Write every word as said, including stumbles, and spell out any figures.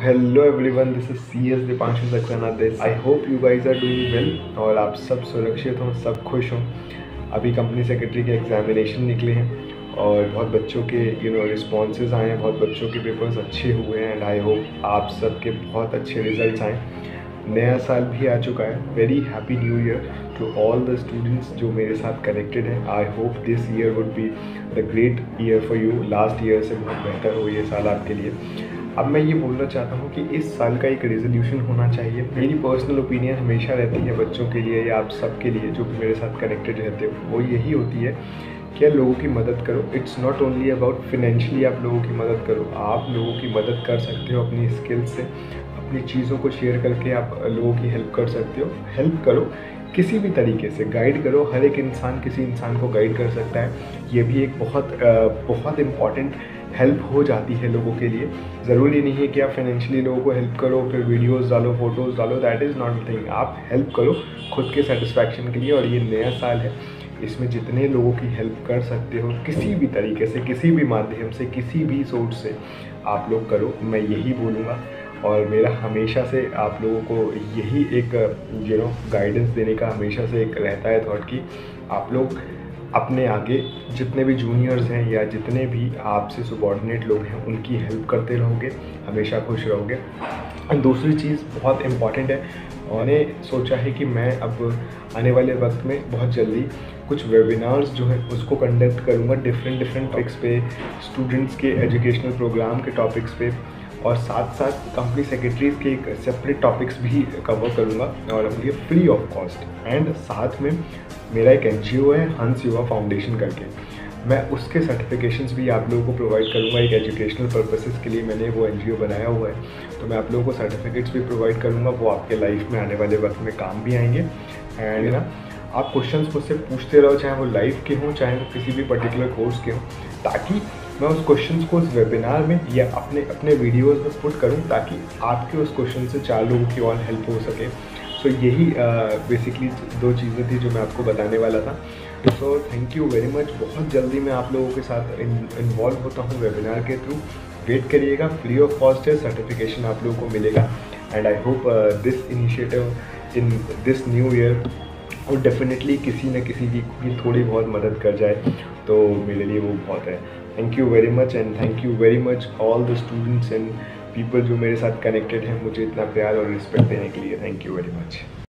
Hello everyone, this is C S Deepanshu Saxena this. I hope you guys are doing well और आप सब सुरक्षित हों, सब खुश हों। अभी कंपनी सेक्रेटरी के एग्जामिनेशन निकले हैं और बहुत बच्चों के यू नो रिस्पॉन्सेज आए हैं, बहुत बच्चों के पेपर्स अच्छे हुए हैं एंड आई होप आप सबके बहुत अच्छे रिजल्ट्स आएँ। नया साल भी आ चुका है। Very happy new year to all the students जो मेरे साथ कनेक्टेड हैं। I hope this year would be the great year for you. Last year से बहुत बेहतर हो ये साल आपके लिए। अब मैं ये बोलना चाहता हूँ कि इस साल का एक रेजोल्यूशन होना चाहिए। मेरी पर्सनल ओपिनियन हमेशा रहती है बच्चों के लिए या आप सब के लिए जो भी मेरे साथ कनेक्टेड रहते हो, वो यही होती है कि आप लोगों की मदद करो। It's not only about financially आप लोगों की मदद करो, आप लोगों की मदद कर सकते हो अपनी स्किल्स से, अपनी चीज़ों को शेयर करके आप लोगों की हेल्प कर सकते हो। हेल्प करो किसी भी तरीके से, गाइड करो। हर एक इंसान किसी इंसान को गाइड कर सकता है। ये भी एक बहुत बहुत इम्पॉर्टेंट हेल्प हो जाती है लोगों के लिए। ज़रूरी नहीं है कि आप फाइनेंशियली लोगों को हेल्प करो फिर वीडियोस डालो, फोटोज़ डालो, दैट इज़ नॉट थिंग। आप हेल्प करो खुद के सेटिस्फैक्शन के लिए। और ये नया साल है, इसमें जितने लोगों की हेल्प कर सकते हो किसी भी तरीके से, किसी भी माध्यम से, किसी भी सोर्स से आप लोग करो, मैं यही बोलूँगा। और मेरा हमेशा से आप लोगों को यही एक यू नो गाइडेंस देने का हमेशा से एक रहता है थॉट कि आप लोग अपने आगे जितने भी जूनियर्स हैं या जितने भी आपसे सबॉर्डिनेट लोग हैं उनकी हेल्प करते रहोगे, हमेशा खुश रहोगे। और दूसरी चीज़ बहुत इम्पॉर्टेंट है, मैंने सोचा है कि मैं अब आने वाले वक्त में बहुत जल्दी कुछ वेबिनार्स जो है उसको कंडक्ट करूँगा डिफरेंट डिफरेंट टॉपिक्स पे, स्टूडेंट्स के एजुकेशनल प्रोग्राम के टॉपिक्स पे, और साथ साथ कंपनी सेक्रेटरीज के एक सेपरेट टॉपिक्स भी कवर करूँगा और अपने फ्री ऑफ कॉस्ट। एंड साथ में मेरा एक एनजीओ है हंस युवा फाउंडेशन करके, मैं उसके सर्टिफिकेशंस भी आप लोगों को प्रोवाइड करूँगा। एक एजुकेशनल पर्पसेस के लिए मैंने वो एनजीओ बनाया हुआ है, तो मैं आप लोगों को सर्टिफिकेट्स भी प्रोवाइड करूँगा। वो आपके लाइफ में आने वाले वक्त में काम भी आएंगे। एंड ना आप क्वेश्चंस मुझसे पूछते रहो, चाहे वो लाइव के हों चाहे वो किसी भी पर्टिकुलर कोर्स के हों, ताकि मैं उस क्वेश्चंस को उस वेबिनार में या अपने अपने वीडियोस में पुट करूं, ताकि आपके उस क्वेश्चन से चार लोगों की और हेल्प हो सके। सो so, यही बेसिकली दो चीज़ें थी जो मैं आपको बताने वाला था। So thank you very much. बहुत जल्दी मैं आप लोगों के साथ इन्वॉल्व होता हूँ वेबिनार के थ्रू। वेट करिएगा, फ्री ऑफ कॉस्ट है, सर्टिफिकेशन आप लोगों को मिलेगा। And I hope this initiative in this new year और डेफिनेटली किसी न किसी की भी थोड़ी बहुत मदद कर जाए तो मेरे लिए वो बहुत है। Thank you very much and thank you very much all the students and people जो मेरे साथ कनेक्टेड हैं, मुझे इतना प्यार और रिस्पेक्ट देने के लिए। Thank you very much.